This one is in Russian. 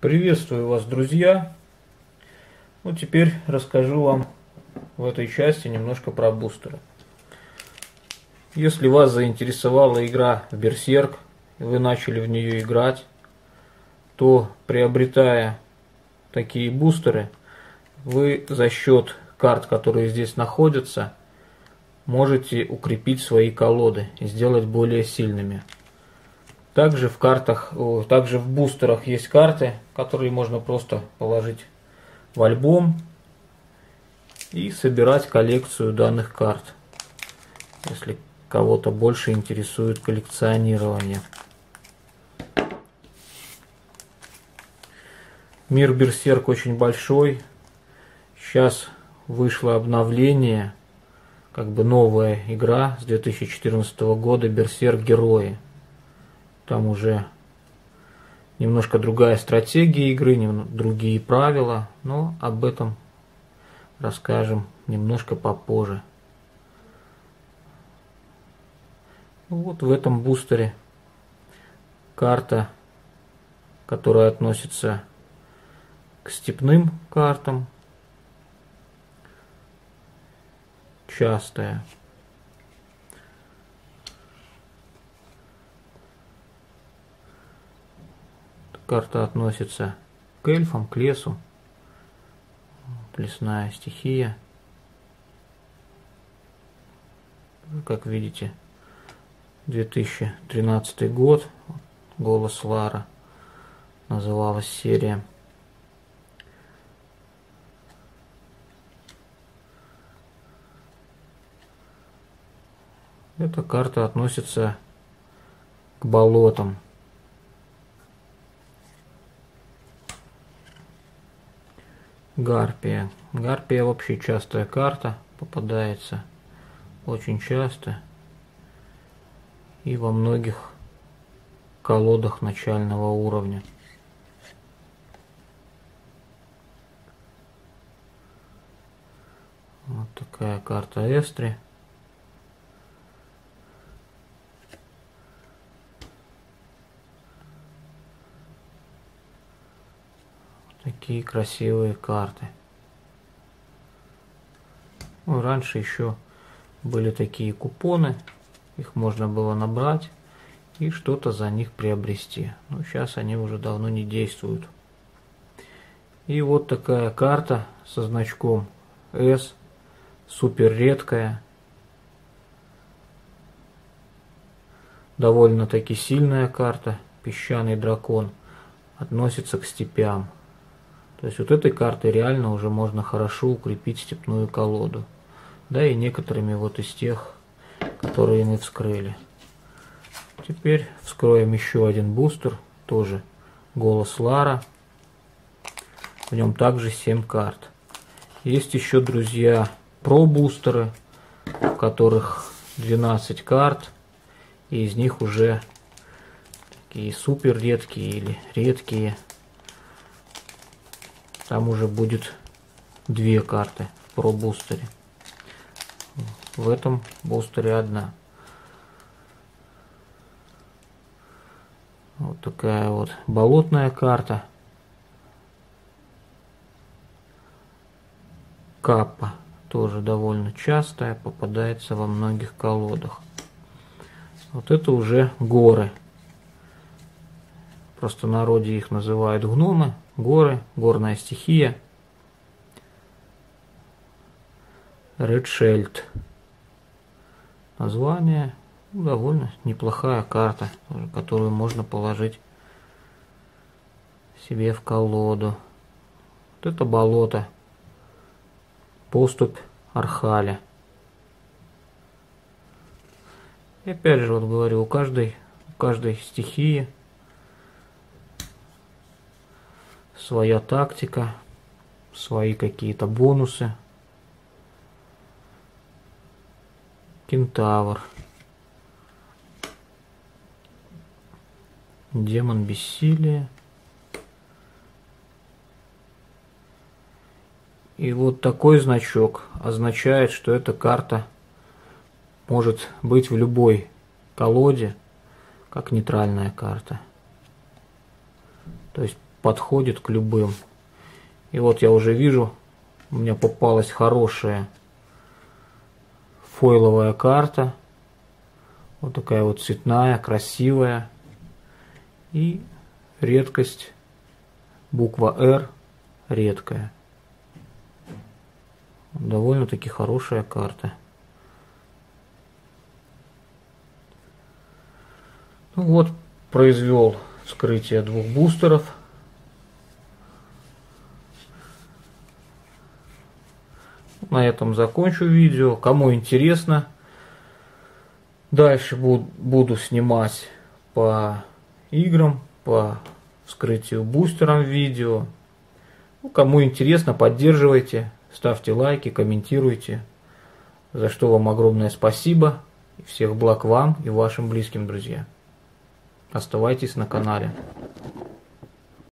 Приветствую вас, друзья! Ну, теперь расскажу вам в этой части немножко про бустеры. Если вас заинтересовала игра в Берсерк, и вы начали в нее играть, то, приобретая такие бустеры, вы за счет карт, которые здесь находятся, можете укрепить свои колоды и сделать более сильными. Также в бустерах есть карты, которые можно просто положить в альбом и собирать коллекцию данных карт, если кого-то больше интересует коллекционирование. Мир Берсерк очень большой. Сейчас вышло обновление, как бы новая игра с 2014 года, Берсерк Герои. Там уже немножко другая стратегия игры, другие правила, но об этом расскажем немножко попозже. Вот в этом бустере карта, которая относится к степным картам, частая. Карта относится к эльфам, к лесу. Лесная стихия. Как видите, 2013 год. Голос Лара называлась серия. Эта карта относится к болотам. Гарпия. Гарпия вообще частая карта, попадается очень часто и во многих колодах начального уровня. Вот такая карта Эстри. Такие красивые карты. Ну, раньше еще были такие купоны, их можно было набрать и что-то за них приобрести. Но сейчас они уже давно не действуют. И вот такая карта со значком S, супер редкая, довольно-таки сильная карта, песчаный дракон, относится к степям. То есть вот этой картой реально уже можно хорошо укрепить степную колоду. Да и некоторыми вот из тех, которые мы вскрыли. Теперь вскроем еще один бустер, тоже голос Лара. В нем также 7 карт. Есть еще, друзья, про-бустеры, в которых 12 карт. И из них уже такие супер редкие или редкие. Там уже будет 2 карты в про-бустере. В этом бустере 1. Вот такая вот болотная карта. Каппа. Тоже довольно частая, попадается во многих колодах. Вот это уже горы. В простонародье их называют гномы. Горы, горная стихия. Редшельд. Название. Довольно неплохая карта, которую можно положить себе в колоду. Вот это болото. Поступь Архаля. И опять же, вот говорю, у каждой стихии своя тактика, свои какие-то бонусы. Кентавр. Демон бессилия. И вот такой значок означает, что эта карта может быть в любой колоде, как нейтральная карта. То есть подходит к любым. И вот я уже вижу, у меня попалась хорошая фойловая карта. Вот такая вот цветная, красивая. И редкость, буква R, редкая. Довольно-таки хорошая карта. Ну вот, произвел вскрытие 2 бустеров. На этом закончу видео. Кому интересно, дальше буду снимать по играм, по вскрытию бустером видео. Ну, кому интересно, поддерживайте, ставьте лайки, комментируйте. За что вам огромное спасибо. Всех благ вам и вашим близким друзьям. Оставайтесь на канале.